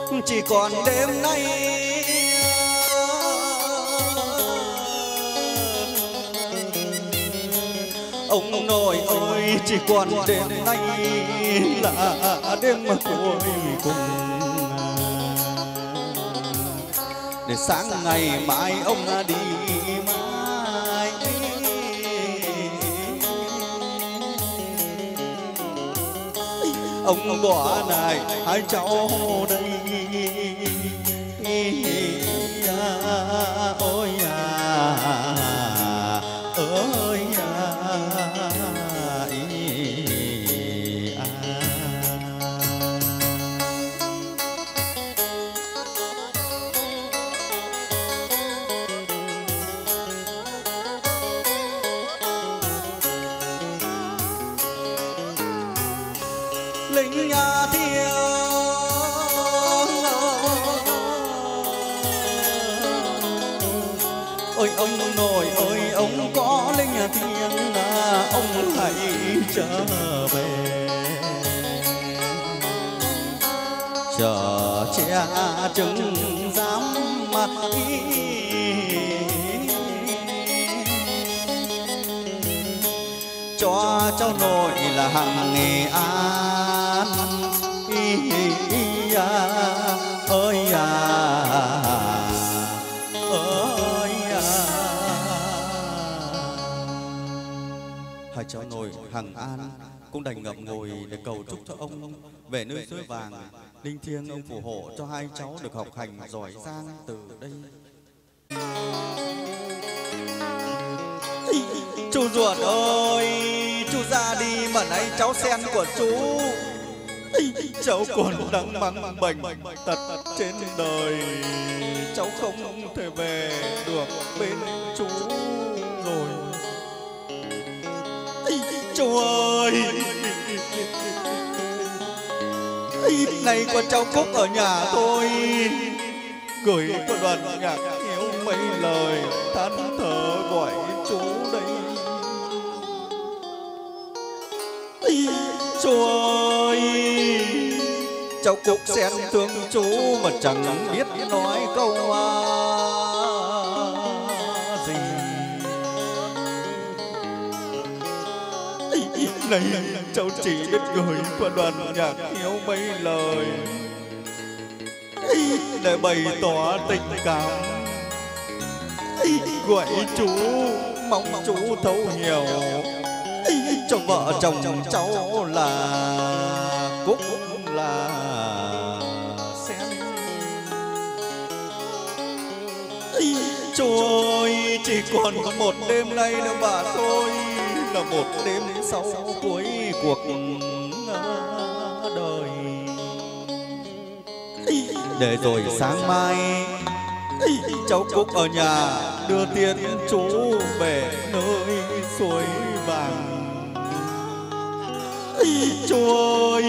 chỉ còn đêm nay ông nội ơi, chỉ còn đêm nay là đêm cuối cùng, để sáng ngày mai ông đi mai. Ông bỏ lại hai cháu đây, ôi ơi lính nhà thiêng ôi ông nội ơi, ông có lính nhà thiêng ông hãy trở về, chờ che trứng dám mà cho cháu nội là hằng Nghệ An ơi hai cháu nội hằng An cũng đành ngậm ngùi để cầu chúc cho ông về nơi suối vàng linh thiêng. Ông phù hộ cho hai cháu được học hành giỏi giang từ đây. Chú ruột ơi, chú ra đi mà nay cháu sen của chú, cháu còn đang mang bệnh tật trên đời, cháu không thể về được bên chú rồi. Chú ơi, nay con cháu Cúc ở nhà thôi, gửi con đoàn nhạc hiếu mấy lời than thở gọi chú đây. Chú ơi, cháu Cúc xen thương chú mà chẳng biết nói câu gì. Này cháu chỉ biết gửi qua đoàn nhạc hiếu mấy lời để bày tỏ tình cảm, gọi chú, mong chú thấu hiểu cho vợ chồng cháu là Cúc là Sen. Chú ơi, chỉ còn một đêm nay nữa mà thôi, là một đêm sau cuối cuộc đời, để rồi sáng mai cháu Cúc ở nhà đưa tiền chú về nơi suối vàng. Chú ơi,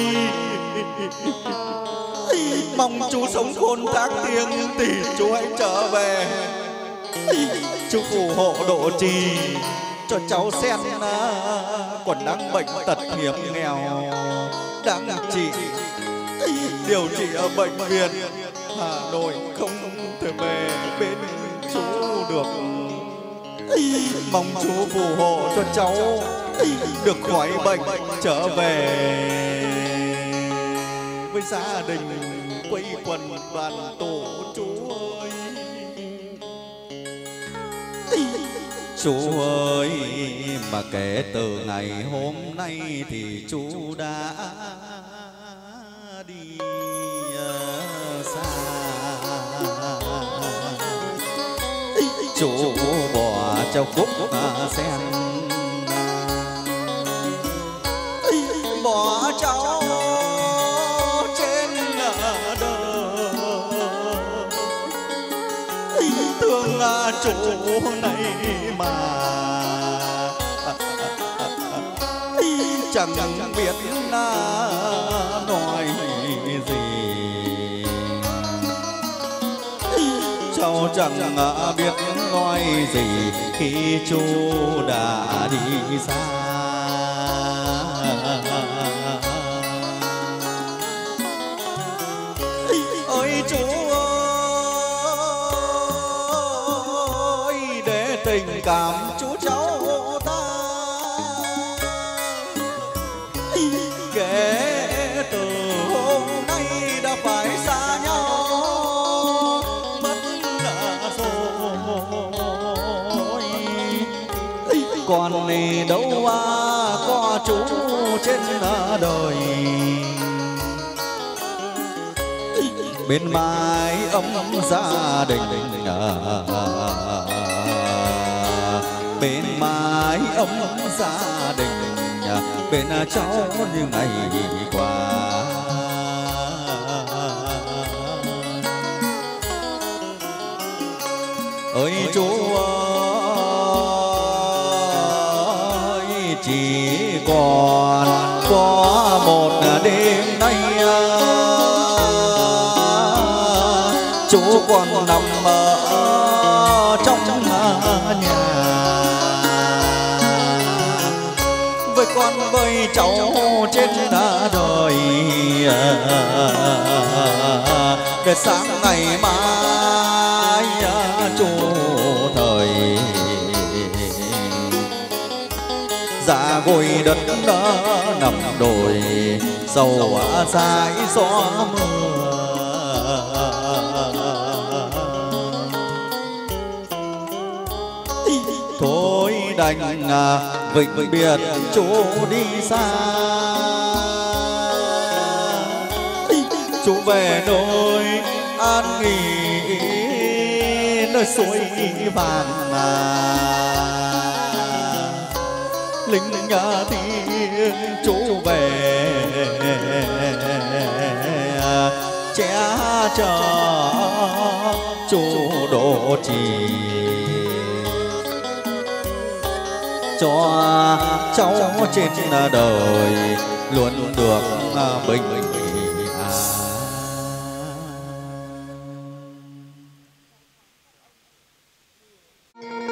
mong chú sống khôn thác tiếng thì chú hãy trở về. Chú phù hộ độ trì cho cháu Sen còn đang bệnh tật hiểm nghèo, đang trị điều trị ở bệnh viện Hà Nội, không thể về bên chú được. Mong chú phù hộ cho cháu được khỏi bệnh trở về với gia đình quây quần đoàn tụ. Chú ơi, chú ơi, mà kể từ ngày hôm nay thì chú đã đi xa. Chú bỏ cháu Cúc Sen, bỏ cháu trên đời, thương chú này mà chẳng biết nói gì, cháu chẳng biết nói gì khi chú đã đi xa. ơi chú ơi, để tình cảm chú cháu ta kể từ hôm nay đã phải xa nhau mất rồi. Còn này đâu có chú trên đời, bên mái ấm gia đình, bên mái ấm gia đình, bên cháu như ngày qua. Ơi chú ơi, chỉ còn có một đêm nay chú còn nằm ở trong nhà với con với cháu trên đời, để sáng ngày mai chú thời ra gối đất nằm đồi sầu dài gió mưa. Thôi đành vĩnh biệt chú đi xa, chú về nơi an nghỉ nơi suối vàng. Linh thiêng chú về che chở chú độ trì, cho cháu trên đời luôn được bình an.